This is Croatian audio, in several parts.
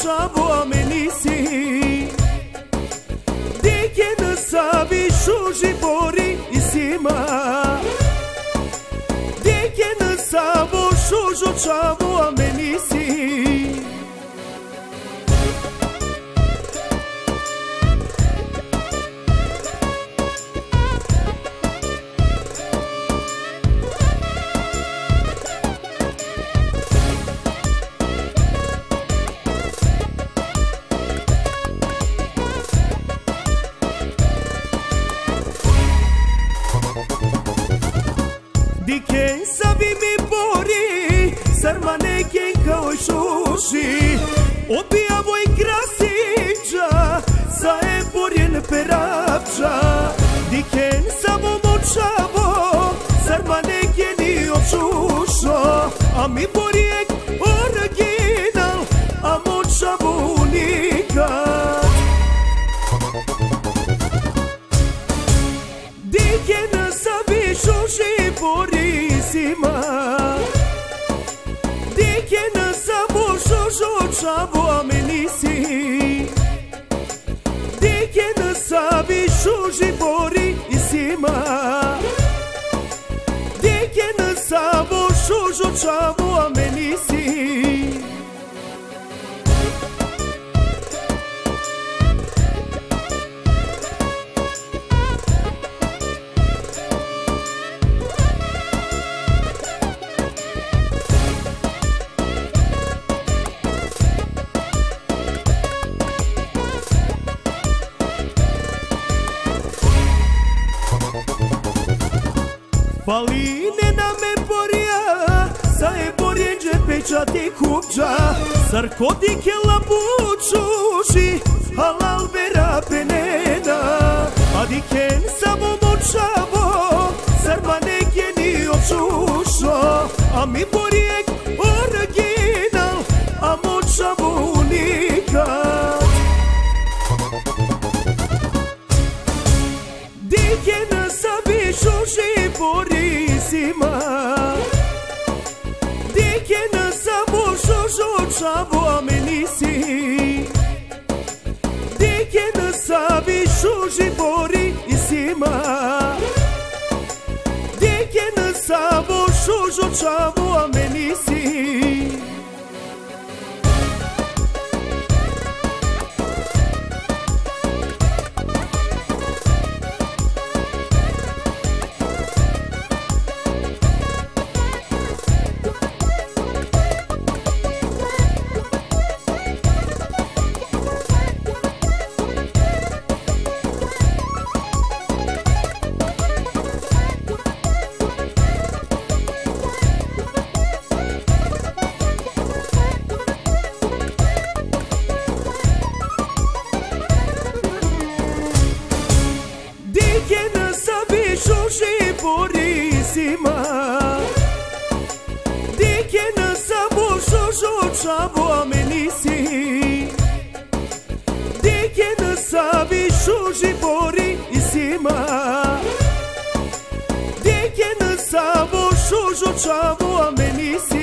qavo amenisi Dike në sabi shushi bori i sima Dike në sabo shushu qavo amenisi Diken sa vimi bori, sarmane ken ka oj shushi O pia voj krasinqa, sa e borjen perapqa Diken sa vo močavo, sarmane keni o shusho A mi borjek original, a močavo unikat Diken sa vi shushi Borisima Dike në sabo shosho qavo amenisi Dike në sabi shoshi Borisima Dike në sabo shosho qavo amenisi Faline na me borja, sa e borjen gje peqati kupqa Sarkoti ke la buqushi, halal vera penena A diken sa vo močavo, sarmane keni o shusho A mi borjek original, a močavo unikat Diken sa vi shushi Borisima Dike në sabo shosho qavo amenisi Dike në sabi shushi Borisima Dike në sabo shosho qavo amenisi Dike në sabi shushi Borisima Dike në sabo shosho qavo amenisi Dike në sabi shushi Borisima Dike në sabo shosho qavo amenisi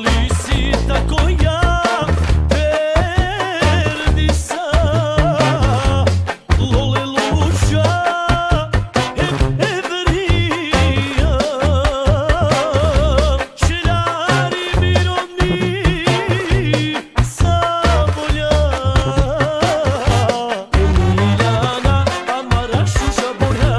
Angli si tako jak perdisa, lole luča evrija, čeljari mirovni savolja, Emiljana Amarašu žabolja.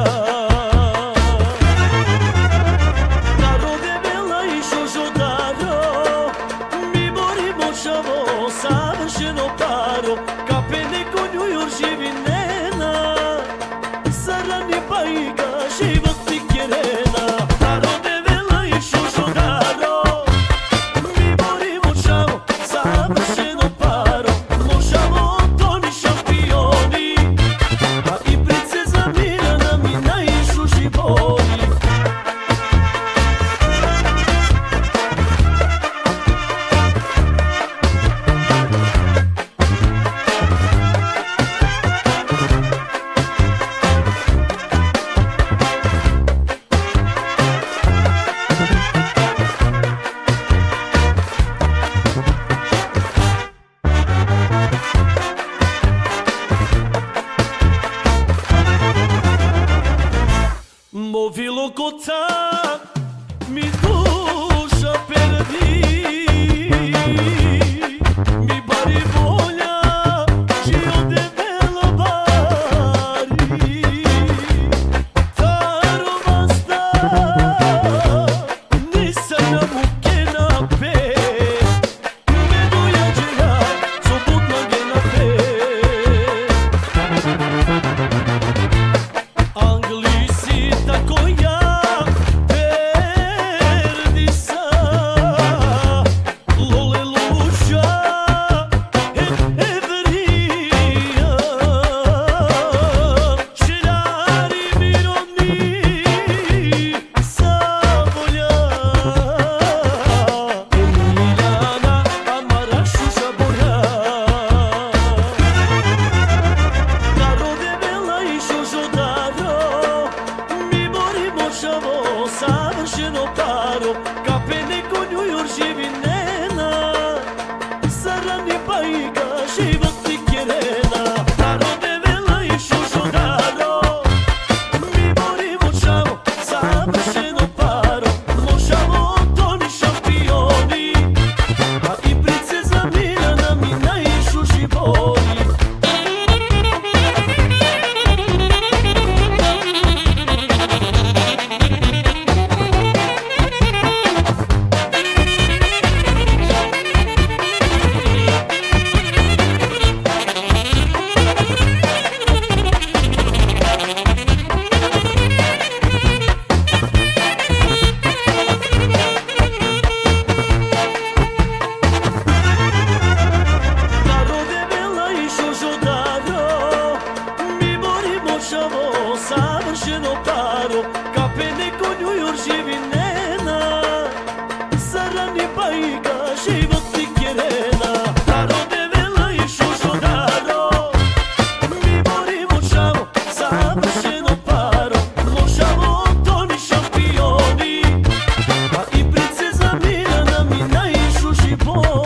Narode vela i šožodaro, mi borimo čavo savršeno paro, kapene konju jur živi nena, sarani pa i ga život ti kjerena. Narode vela i šožodaro, mi borimo čavo savršeno paro, možemo to ni šampioni, a i princeza Mirjana mi naišu živoni. Movilo kota mi duša perdi, mi bari volja čio debelo bari, tarova sta nisam na muke nape, me dojađe ja sobudna ge nape. Angli si tako jak perdisa, lole luča evrija, čeljari mirovni savolja, Emiljana Amarašu žabolja. Narode vela i šožodaro, mi borimo čavo savršeno paro, kapene konju jur živi nena, sarani pa i ga život ti kjerena. Narode vela i šožodaro, mi borimo čavo savršeno paro, možemo to ni šampioni, a i princeza Mirjana mi naišu živoni. Narode vela i šožodaro, mi borimo čavo savršeno paro, kapene konju jur živi nena, sarani pa i ga život ti kjerena. Narode vela i šožodaro, mi borimo čavo savršeno paro, možemo to ni šampioni, a i princeza Mirjana mi naišu živoni.